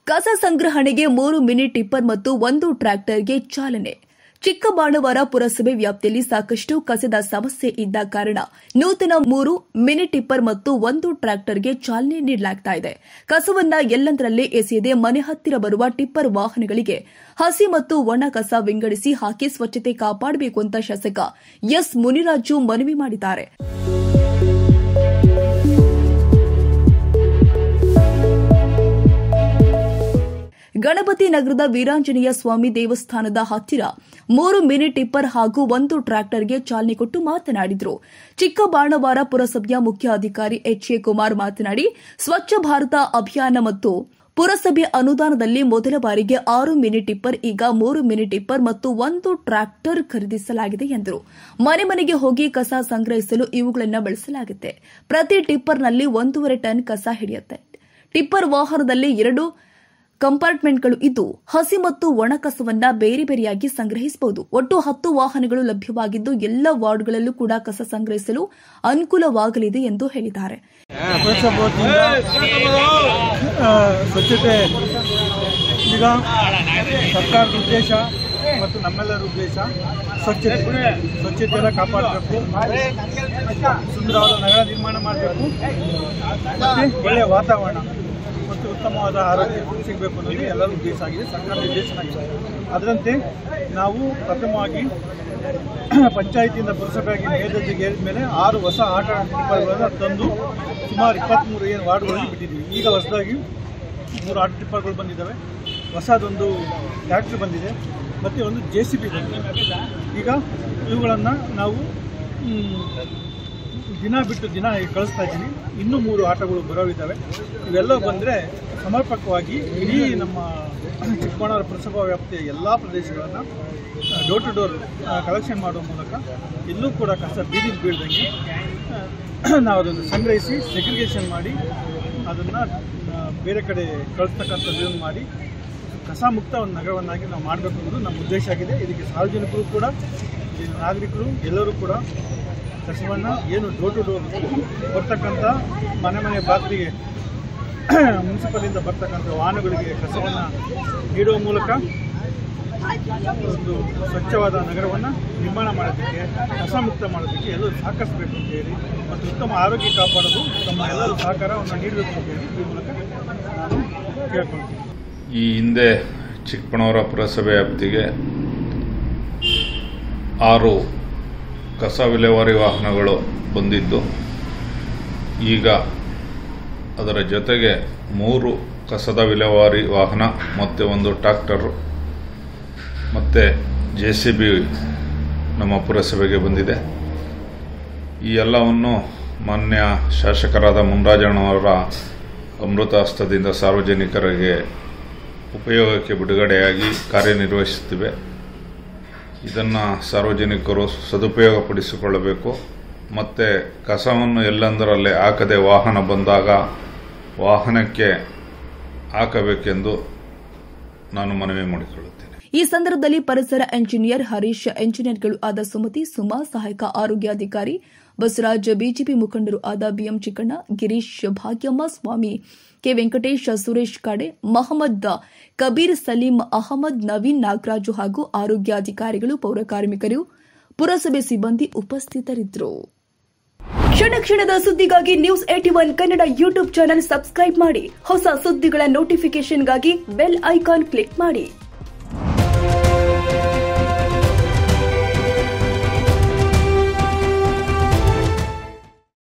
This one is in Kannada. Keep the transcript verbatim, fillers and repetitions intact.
ಕಸ ಸಂಗ್ರಹಣೆಗೆ ಮೂರು ಮಿನಿ ಟಿಪ್ಪರ್ ಮತ್ತು ಒಂದು ಟ್ರ್ಯಾಕ್ಟರ್ಗೆ ಚಾಲನೆ. ಚಿಕ್ಕಬಾಣಾವರ ಪುರಸಭೆ ವ್ಯಾಪ್ತಿಯಲ್ಲಿ ಸಾಕಷ್ಟು ಕಸದ ಸಮಸ್ಯೆ ಇದ್ದ ಕಾರಣ ನೂತನ ಮೂರು ಮಿನಿ ಟಿಪ್ಪರ್ ಮತ್ತು ಒಂದು ಟ್ರ್ಯಾಕ್ಟರ್ಗೆ ಚಾಲನೆ ನೀಡಲಾಗುತ್ತಿದೆ. ಕಸವನ್ನ ಎಲ್ಲಂದರಲ್ಲೇ ಎಸೆಯದೆ ಮನೆ ಹತ್ತಿರ ಬರುವ ಟಿಪ್ಪರ್ ವಾಹನಗಳಿಗೆ ಹಸಿ ಮತ್ತು ಒಣ ಕಸ ವಿಂಗಡಿಸಿ ಹಾಕಿ ಸ್ವಚ್ಛತೆ ಕಾಪಾಡಬೇಕು ಅಂತ ಶಾಸಕ ಎಸ್ ಮುನಿರಾಜು ಮನವಿ ಮಾಡಿದ್ದಾರೆ. ಗಣಪತಿ ನಗರದ ವೀರಾಂಜನೇಯ ಸ್ವಾಮಿ ದೇವಸ್ಥಾನದ ಹತ್ತಿರ ಮೂರು ಮಿನಿ ಟಿಪ್ಪರ್ ಹಾಗೂ ಒಂದು ಟ್ರ್ಯಾಕ್ಟರ್ಗೆ ಚಾಲನೆ ಕೊಟ್ಟು ಮಾತನಾಡಿದರು. ಚಿಕ್ಕಬಾಣಾವರ ಪುರಸಭೆಯ ಮುಖ್ಯ ಅಧಿಕಾರಿ ಎಚ್ ಎ ಕುಮಾರ್ ಮಾತನಾಡಿ, ಸ್ವಚ್ಛ ಭಾರತ ಅಭಿಯಾನ ಮತ್ತು ಪುರಸಭೆ ಅನುದಾನದಲ್ಲಿ ಮೊದಲ ಬಾರಿಗೆ ಆರು ಮಿನಿ ಟಿಪ್ಪರ್, ಈಗ ಮೂರು ಮಿನಿ ಟಿಪ್ಪರ್ ಮತ್ತು ಒಂದು ಟ್ರ್ಯಾಕ್ಟರ್ ಖರೀದಿಸಲಾಗಿದೆ ಎಂದರು. ಮನೆ ಮನೆಗೆ ಹೋಗಿ ಕಸ ಸಂಗ್ರಹಿಸಲು ಇವುಗಳನ್ನು ಬಳಸಲಾಗುತ್ತೆ. ಪ್ರತಿ ಟಿಪ್ಪರ್ನಲ್ಲಿ ಒಂದೂವರೆ ಟನ್ ಕಸ ಹಿಡಿಯುತ್ತೆ. ಟಿಪ್ಪರ್ ವಾಹನದಲ್ಲಿ ಎರಡು ಕಂಪಾರ್ಟ್ಮೆಂಟ್ಗಳು ಇದ್ದು ಹಸಿ ಮತ್ತು ಒಣ ಕಸವನ್ನ ಬೇರೆ ಬೇರೆಯಾಗಿ ಸಂಗ್ರಹಿಸಬಹುದು. ಒಟ್ಟು ಹತ್ತು ವಾಹನಗಳು ಲಭ್ಯವಾಗಿದ್ದು ಎಲ್ಲ ವಾರ್ಡ್ಗಳಲ್ಲೂ ಕೂಡ ಕಸ ಸಂಗ್ರಹಿಸಲು ಅನುಕೂಲವಾಗಲಿದೆ ಎಂದು ಹೇಳಿದ್ದಾರೆ. ಸ್ವಚ್ಛತೆ ಈಗ ಸರ್ಕಾರದ ಉದ್ದೇಶ ಮತ್ತು ನಮ್ಮೆಲ್ಲರ ಉದ್ದೇಶ ಸ್ವಚ್ಛತೆ ಸ್ವಚ್ಛತೆಯನ್ನು ಕಾಪಾಡಬೇಕು, ಸುಂದರವಾದ ನಗರ ನಿರ್ಮಾಣ ಮಾಡಬೇಕು ಮತ್ತು ಒಳ್ಳೆಯ ವಾತಾವರಣ ಮತ್ತು ಉತ್ತಮವಾದ ಆರೋಗ್ಯ ಸಿಗಬೇಕು ಅನ್ನೋದು ಎಲ್ಲರ ಉದ್ದೇಶ ಆಗಿದೆ, ಸರ್ಕಾರ ನಿರ್ದೇಶನ ಆಗಿದೆ. ಅದರಂತೆ ನಾವು ಪ್ರಥಮವಾಗಿ ಪಂಚಾಯಿತಿಯಿಂದ ಪುರಸಭೆಯಾಗಿ ಮೇಲ್ದರ್ಜೆಗೆ ಏರಿದ ಮೇಲೆ ಆರು ಹೊಸ ಆಟ ಟಿಪ್ಪರ್ಗಳನ್ನು ತಂದು ಸುಮಾರು ಇಪ್ಪತ್ತ್ಮೂರು ಏನು ವಾರ್ಡ್ಗಳಲ್ಲಿ ಬಿಟ್ಟಿದ್ದೀವಿ. ಈಗ ಹೊಸದಾಗಿ ಮೂರು ಆಟ ಟಿಪ್ಪರ್ಗಳು ಬಂದಿದ್ದಾವೆ, ಹೊಸದೊಂದು ಟ್ರ್ಯಾಕ್ಟರ್ ಬಂದಿದೆ ಮತ್ತು ಒಂದು ಜೆ ಸಿ ಬಿ ಬಂದಿದೆ. ಈಗ ಇವುಗಳನ್ನು ನಾವು ದಿನ ಬಿಟ್ಟು ದಿನ ಕಳಿಸ್ತಾ ಇದ್ದೀವಿ. ಇನ್ನೂ ಮೂರು ಆಟಗಳು ಬರೋವಿದ್ದಾವೆ. ಇವೆಲ್ಲ ಬಂದರೆ ಸಮರ್ಪಕವಾಗಿ ಇಡೀ ನಮ್ಮ ಚಿಕ್ಕಬಾಣಾವರ ಪುರಸಭಾ ವ್ಯಾಪ್ತಿಯ ಎಲ್ಲ ಪ್ರದೇಶಗಳನ್ನು ಡೋರ್ ಟು ಡೋರ್ ಕಲೆಕ್ಷನ್ ಮಾಡುವ ಮೂಲಕ ಎಲ್ಲೂ ಕೂಡ ಕಸ ಬೀದಿಗೆ ಬೀಳ್ದಂಗೆ ನಾವು ಅದನ್ನು ಸಂಗ್ರಹಿಸಿ ಸೆಗ್ರಿಗೇಷನ್ ಮಾಡಿ ಅದನ್ನು ಬೇರೆ ಕಡೆ ಕಳಿಸ್ತಕ್ಕಂಥದ್ದನ್ನು ಮಾಡಿ ಕಸ ಮುಕ್ತ ಒಂದು ನಗರವನ್ನಾಗಿ ನಾವು ಮಾಡಬೇಕು ಅನ್ನೋದು ನಮ್ಮ ಉದ್ದೇಶ ಆಗಿದೆ. ಇದಕ್ಕೆ ಸಾರ್ವಜನಿಕರು ಕೂಡ ನಾಗರಿಕರು ಎಲ್ಲರೂ ಕೂಡ ಕಸವನ್ನು ಏನು ಡೋರ್ ಟು ಡೋರ್ ಬರ್ತಕ್ಕಂಥ ಮನೆ ಮನೆ ಬಾಗಿಲಿಗೆ ಮುನ್ಸಿಪಲಿಂದ ಬರ್ತಕ್ಕಂಥ ವಾಹನಗಳಿಗೆ ಕಸವನ್ನು ನೀಡುವ ಮೂಲಕ ಒಂದು ಸ್ವಚ್ಛವಾದ ನಗರವನ್ನು ನಿರ್ಮಾಣ ಮಾಡೋದಕ್ಕೆ, ಕಸ ಮುಕ್ತ ಮಾಡೋದಕ್ಕೆ ಎಲ್ಲರೂ ಸಹಕರಿಸಬೇಕು ಅಂತ ಹೇಳಿ ಮತ್ತು ಉತ್ತಮ ಆರೋಗ್ಯ ಕಾಪಾಡೋದು ತಮ್ಮ ಎಲ್ಲರೂ ಸಹಕಾರವನ್ನು ನೀಡಬೇಕು ಅಂತ ಹೇಳಿ ಈ ಮೂಲಕ ನಾನು ಕೇಳ್ಕೊಳ್ತೀನಿ. ಈ ಹಿಂದೆ ಚಿಕ್ಕಬಾಣಾವರ ಪುರಸಭೆ ವ್ಯಾಪ್ತಿಗೆ ಆರು ಕಸ ವಿಲೇವಾರಿ ವಾಹನಗಳು ಬಂದಿದ್ದು, ಈಗ ಅದರ ಜೊತೆಗೆ ಮೂರು ಕಸದ ವಿಲೇವಾರಿ ವಾಹನ ಮತ್ತು ಒಂದು ಟ್ರ್ಯಾಕ್ಟರು ಮತ್ತು ಜೆ ಸಿ ಬಿ ನಮ್ಮ ಪುರಸಭೆಗೆ ಬಂದಿದೆ. ಈ ಎಲ್ಲವನ್ನು ಮಾನ್ಯ ಶಾಸಕರಾದ ಮುನಿರಾಜಣ್ಣವರ ಅಮೃತ ಹಸ್ತದಿಂದ ಸಾರ್ವಜನಿಕರಿಗೆ ಉಪಯೋಗಕ್ಕೆ ಬಿಡುಗಡೆಯಾಗಿ ಕಾರ್ಯನಿರ್ವಹಿಸುತ್ತಿವೆ. ಇದನ್ನು ಸಾರ್ವಜನಿಕರು ಸದುಪಯೋಗಪಡಿಸಿಕೊಳ್ಳಬೇಕು ಮತ್ತು ಕಸವನ್ನು ಎಲ್ಲಂದರಲ್ಲೇ ಹಾಕದೆ ವಾಹನ ಬಂದಾಗ ವಾಹನಕ್ಕೆ ಹಾಕಬೇಕೆಂದು ನಾನು ಮನವಿ ಮಾಡಿಕೊಳ್ಳುತ್ತೇನೆ. ಈ ಸಂದರ್ಭದಲ್ಲಿ ಪರಿಸರ ಎಂಜಿನಿಯರ್ ಹರೀಶ್, ಎಂಜಿನಿಯರ್ಗಳು ಆದ ಸುಮತಿ, ಸುಮಾ, ಸಹಾಯಕ ಆರೋಗ್ಯಾಧಿಕಾರಿ ಬಸವರಾಜ್, ಬಿಜೆಪಿ ಮುಖಂಡರು ಆದ ಬಿಎಂ ಚಿಕ್ಕಣ್ಣ, ಗಿರೀಶ್, ಭಾಗ್ಯಮ್ಮ, ಸ್ವಾಮಿ, ಕೆ ವೆಂಕಟೇಶ್, ಸುರೇಶ್ ಕಾಡೆ, ಮಹಮ್ಮದ್ ಕಬೀರ್, ಸಲೀಂ ಅಹಮದ್, ನವೀನ್, ನಾಗರಾಜು ಹಾಗೂ ಆರೋಗ್ಯಾಧಿಕಾರಿಗಳು, ಪೌರಕಾರ್ಮಿಕರು, ಪುರಸಭೆ ಸಿಬ್ಬಂದಿ ಉಪಸ್ಥಿತರಿದ್ದರು. ಕ್ಷಣ ಕ್ಷಣದ ಸುದ್ದಿಗಾಗಿ news eighty one Kannada YouTube channel subscribe ಮಾಡಿ. ಹೊಸ ಸುದ್ದಿಗಳ ನೋಟಿಫಿಕೇಶನ್ಗಾಗಿ ಬೆಲ್ ಐಕಾನ್ ಕ್ಲಿಕ್ ಮಾಡಿ.